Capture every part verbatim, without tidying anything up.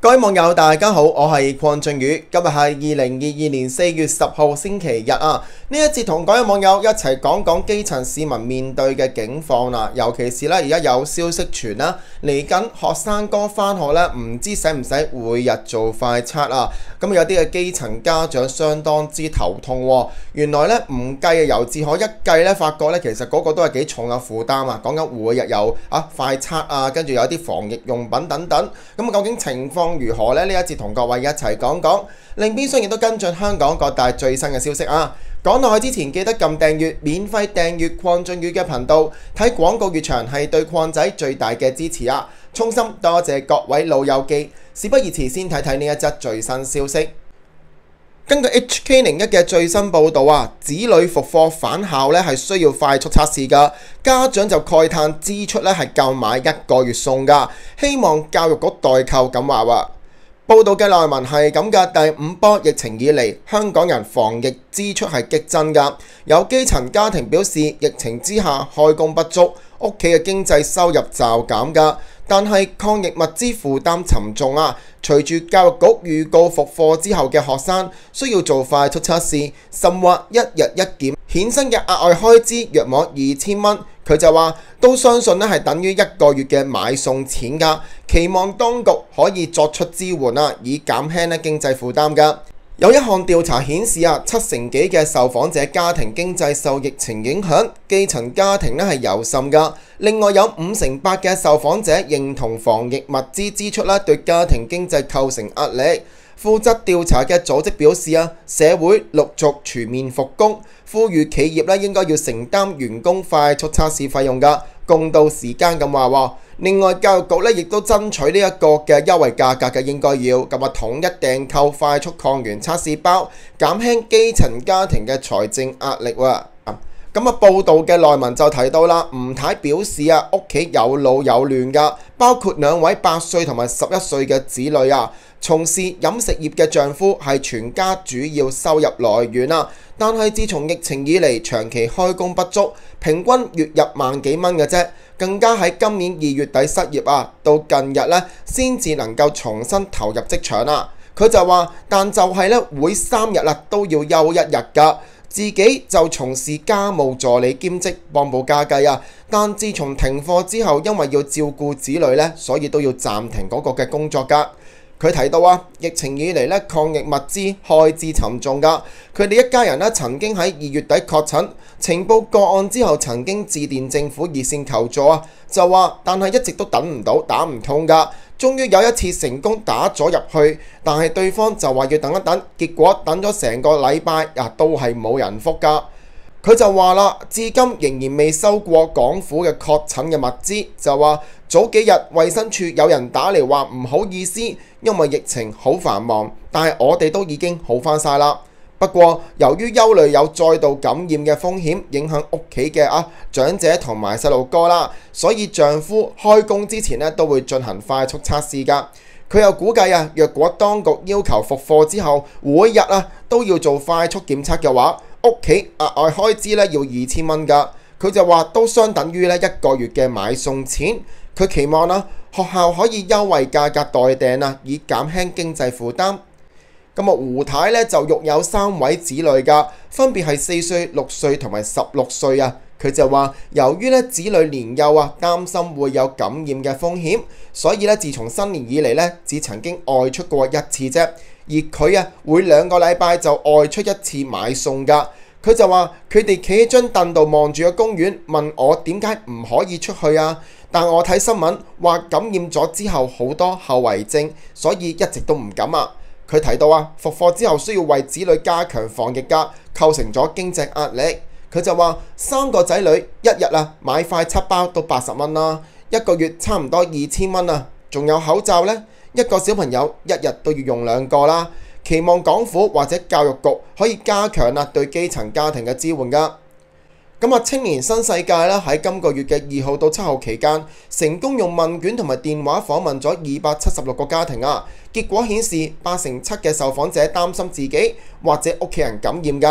各位網友大家好，我係鄺俊宇，今日係二零二二年四月十號星期日啊！呢一節同各位網友一齊講講基層市民面對嘅境況啦，尤其是咧而家有消息傳啦，嚟緊學生哥返學咧，唔知使唔使每日做快測啊？咁有啲嘅基層家長相當之頭痛喎。原來咧唔計啊，由自可一計咧，發覺咧其實嗰個都係幾重嘅負擔啊！講緊每日有啊快測啊，跟住有啲防疫用品等等，咁究竟情況如何呢？呢一節同各位一齊講講，另邊廂亦都跟進香港各大最新嘅消息啊！講落去之前，記得撳訂閱，免費訂閱鄺俊宇嘅頻道，睇廣告越長係對鄺仔最大嘅支持啊！衷心多謝各位老友記，事不宜遲，先睇睇呢一則最新消息。根據 H K 零一嘅最新報導啊，子女復課返校咧係需要快速測試㗎，家長就慨嘆支出咧係夠買一個月餸㗎，希望教育局代購咁話喎。報道嘅內文係咁嘅，第五波疫情以嚟，香港人防疫支出係激增㗎。有基層家庭表示，疫情之下開工不足，屋企嘅經濟收入驟減㗎。但係抗疫物資負擔沉重啊！隨住教育局預告復課之後嘅學生需要做快速測試，甚或一日一檢，衍生嘅額外開支約莫二千蚊。佢就話都相信咧係等於一個月嘅買餸錢㗎，期望當局可以作出支援啊，以減輕咧經濟負擔㗎。有一項調查顯示啊，七成幾嘅受訪者家庭經濟受疫情影響，基層家庭咧係尤甚㗎。另外有五成八嘅受訪者認同防疫物資支出咧對家庭經濟構成壓力。負責調查嘅組織表示啊，社會陸續全面復工，呼籲企業咧應該要承擔員工快速測試費用㗎，共度時艱咁話喎。另外教育局咧亦都爭取呢一個嘅優惠價格嘅，應該要咁啊統一訂購快速抗原測試包，減輕基層家庭嘅財政壓力喎。咁啊，報道嘅內文就提到啦，吳太表示啊，屋企有老有嫩㗎，包括兩位八歲同埋十一歲嘅子女啊。從事飲食業嘅丈夫係全家主要收入來源啊，但係自從疫情以嚟，長期開工不足，平均月入萬幾蚊嘅啫，更加喺今年二月底失業啊，到近日咧先至能夠重新投入職場啊。佢就話，但就係咧每三日啦都要休一日㗎。自己就從事家務助理兼職幫補家計啊，但自從停課之後，因為要照顧子女咧，所以都要暫停嗰個嘅工作㗎。佢提到啊，疫情以嚟咧抗疫物資開支沉重㗎。佢哋一家人咧曾經喺二月底確診，呈報個案之後曾經致電政府熱線求助啊，就話但係一直都等唔到，打唔通㗎。終於有一次成功打咗入去，但係對方就話要等一等，結果等咗成個禮拜啊，都係冇人覆㗎。佢就話啦，至今仍然未收過港府嘅確診嘅物資，就話早幾日衛生署有人打嚟話唔好意思，因為疫情好繁忙，但係我哋都已經好返晒啦。不過由於憂慮有再度感染嘅風險，影響屋企嘅啊長者同埋細路哥啦，所以丈夫開工之前咧都會進行快速測試㗎。佢又估計啊，若果當局要求復課之後每日啊都要做快速檢測嘅話，屋企額外開支咧要二千蚊㗎。佢就話都相等於咧一個月嘅買餸錢。佢期望啦，學校可以優惠價格代訂啊，以減輕經濟負擔。咁啊，胡太咧就育有三位子女㗎，分別係四歲、六歲同埋十六歲啊。佢就話，由於咧子女年幼啊，擔心會有感染嘅風險，所以咧自從新年以嚟咧，只曾經外出過一次啫。而佢啊，每兩個禮拜就外出一次買餸㗎。佢就話，佢哋企喺張凳度望住個公園，問我點解唔可以出去啊？但我睇新聞話感染咗之後好多後遺症，所以一直都唔敢啊。佢提到啊，復課之後需要為子女加強防疫㗎，構成咗經濟壓力。佢就話三個仔女一日啊買快測包都八十蚊啦，一個月差唔多二千蚊啊，仲有口罩呢，一個小朋友一日都要用兩個啦。期望港府或者教育局可以加強啊對基層家庭嘅支援㗎。咁啊，青年新世界啦喺今個月嘅二號到七號期間，成功用問卷同埋電話訪問咗二百七十六個家庭啊。結果顯示八成七嘅受訪者擔心自己或者屋企人感染㗎。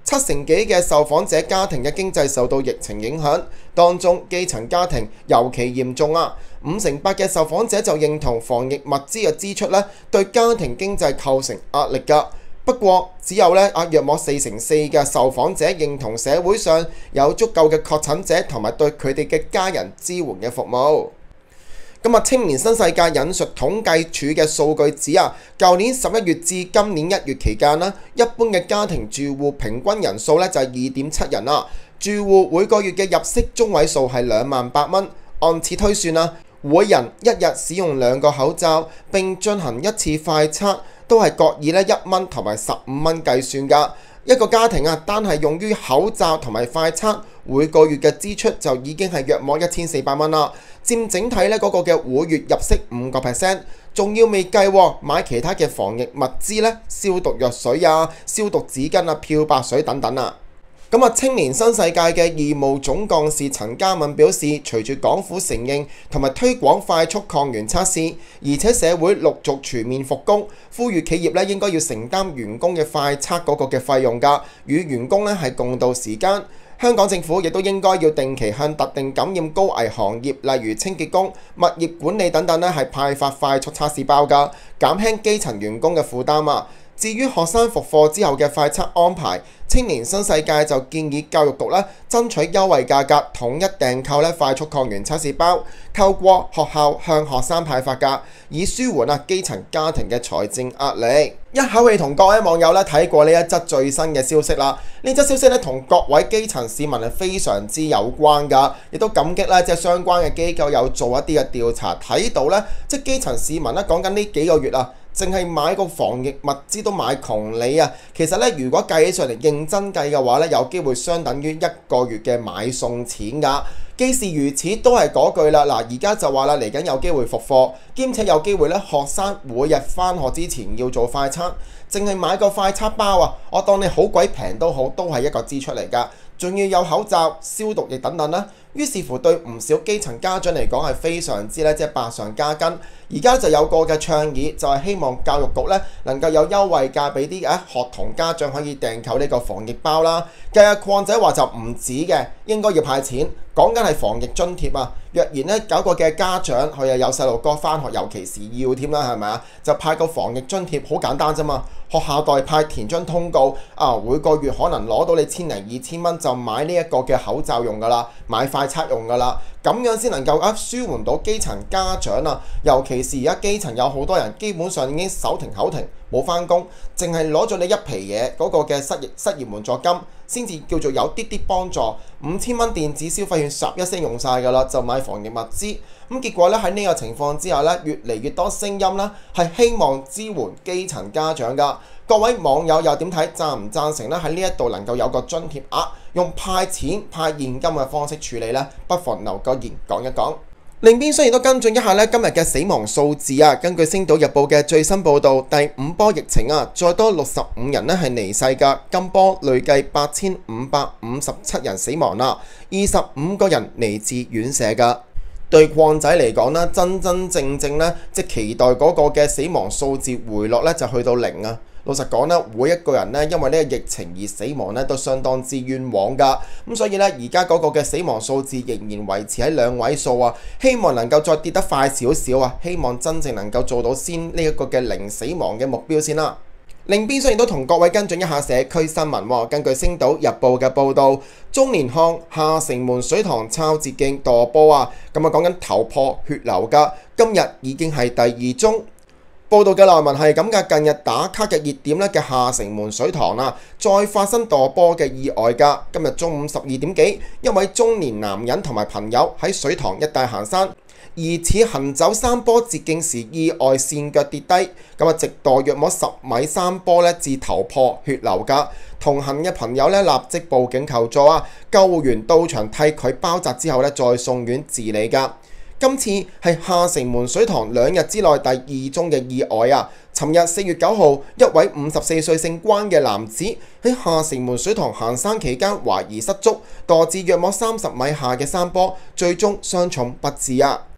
七成幾嘅受訪者家庭嘅經濟受到疫情影響，當中基層家庭尤其嚴重啊！五成八嘅受訪者就認同防疫物資嘅支出咧對家庭經濟構成壓力㗎。不過只有咧啊約莫四成四嘅受訪者認同社會上有足夠嘅確診者同埋對佢哋嘅家人支援嘅服務。今日青年新世界引述統計處嘅數據指啊，舊年十一月至今年一月期間啦，一般嘅家庭住戶平均人數咧就係二點七人啦，住戶每個月嘅入息中位數係兩萬八蚊。按此推算啊，每人一日使用兩個口罩並進行一次快測，都係各以咧一蚊同埋十五蚊計算㗎。一個家庭啊，單係用於口罩同埋快測，每個月嘅支出就已經係約莫一千四百蚊啦，佔整體咧嗰個嘅每月入息五個 percent， 仲要未計買其他嘅防疫物資咧，消毒藥水啊、消毒紙巾啊、漂白水等等啊。咁啊，青年新世界嘅義務總幹事陳嘉敏表示，隨住港府承認同埋推廣快速抗原測試，而且社會陸續全面復工，呼籲企業咧應該要承擔員工嘅快測嗰個嘅費用㗎，與員工咧係共度時間。香港政府亦都應該要定期向特定感染高危行業，例如清潔工、物業管理等等咧，係派發快速測試包㗎，減輕基層員工嘅負擔啊。至於學生復課之後嘅快測安排，青年新世界就建議教育局咧爭取優惠價格，統一訂購咧快速抗原測試包，透過學校向學生派發㗎，以舒緩啊基層家庭嘅財政壓力。一口氣同各位網友咧睇過呢一則最新嘅消息啦，呢則消息咧同各位基層市民係非常之有關㗎，亦都感激咧即係相關嘅機構有做一啲嘅調查，睇到咧即係基層市民咧講緊呢幾個月啊，淨係買個防疫物資都買窮你啊！其實咧，如果計起上嚟認真計嘅話咧，有機會相等於一個月嘅買餸錢㗎。既是如此，都係嗰句啦。嗱，而家就話啦，嚟緊有機會復課，兼且有機會咧，學生每日返學之前要做快測，淨係買個快測包啊！我當你好鬼平都好，都係一個支出嚟㗎。仲要有口罩、消毒液等等啦。於是乎，對唔少基層家長嚟講係非常之咧，即係百上加斤。而家就有個嘅倡議，就係希望教育局咧能夠有優惠價俾啲啊學童家長可以訂購呢個防疫包啦。計阿礦仔話就唔止嘅，應該要派錢，講緊係防疫津貼啊。若然咧搞個嘅家長佢又有細路哥返學，尤其是要添啦，係咪啊？就派個防疫津貼，好簡單啫嘛。學校代派填張通告啊，每個月可能攞到你千零二千蚊就買呢一個嘅口罩用㗎啦，買快測用㗎啦，咁樣先能夠啊舒緩到基層家長啊，尤其是而家基層有好多人基本上已經手停口停冇返工，淨係攞咗你一皮嘢嗰個嘅失業失業援助金，先至叫做有啲啲幫助。五千蚊電子消費券十一聲用晒㗎啦，就買防疫物資。咁結果咧喺呢個情況之下咧，越嚟越多聲音啦，係希望支援基層家長㗎。各位網友又點睇？贊唔贊成咧？喺呢一度能夠有個津貼額，用派錢派現金嘅方式處理呢？不妨留個言講一講。另邊雖然都跟進一下咧今日嘅死亡數字啊，根據星島日報嘅最新報導，第五波疫情啊，再多六十五人咧係離世㗎，今波累計八千五百五十七人死亡啦，二十五個人嚟自院舍㗎。對礦仔嚟講咧，真真正正咧，即係期待嗰個嘅死亡數字回落咧，就去到零啊！老實講咧，每一個人咧，因為呢個疫情而死亡咧，都相當之冤枉㗎。咁所以咧，而家嗰個嘅死亡數字仍然維持喺兩位數啊，希望能夠再跌得快少少啊，希望真正能夠做到先呢一個嘅零死亡嘅目標先啦。另邊雖然都同各位跟進一下社區新聞喎，根據《星島日報》嘅報導，中年漢下城門水塘抄捷徑墮波啊，咁啊講緊頭破血流㗎，今日已經係第二宗。報道嘅內文係咁嘅，近日打卡嘅熱點咧嘅下城門水塘啊，再發生墮波嘅意外㗎。今日中午十二點幾，一位中年男人同埋朋友喺水塘一帶行山，疑似行走山坡捷徑時意外跣腳跌低，咁啊直墮約莫十米山坡咧至頭破血流㗎。同行嘅朋友咧立即報警求助啊，救護員到場替佢包紮之後咧再送院治理㗎。今次係下城門水塘兩日之內第二宗嘅意外啊！尋日四月九號，一位五十四歲姓關嘅男子喺下城門水塘行山期間懷疑失足，墮至約莫三十米下嘅山坡，最終傷重不治啊！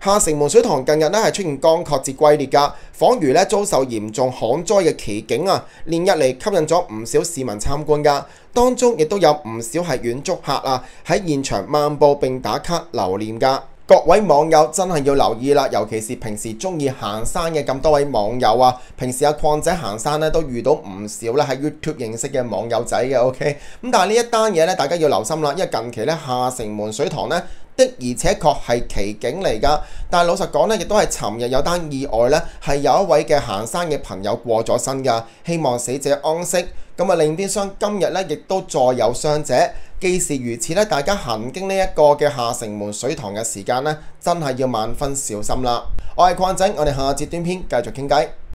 下城門水塘近日咧係出現乾涸至龜裂㗎，仿如咧遭受嚴重旱災嘅奇景啊！連日嚟吸引咗唔少市民參觀㗎，當中亦都有唔少係遠足客啊喺現場漫步並打卡留念㗎。各位網友真係要留意啦，尤其是平時中意行山嘅咁多位網友啊，平時阿礦仔行山咧都遇到唔少咧喺 YouTube 認識嘅網友仔嘅 ，OK。咁但係呢一單嘢咧，大家要留心啦，因為近期咧下城門水塘咧的而且確係奇景嚟㗎。但係老實講咧，亦都係尋日有單意外咧，係有一位嘅行山嘅朋友過咗身㗎，希望死者安息。咁啊，另邊廂今日咧亦都再有傷者。既是如此咧，大家行經呢一個嘅下城門水塘嘅時間咧，真係要萬分小心啦。我係礦仔，我哋下節短片繼續傾偈。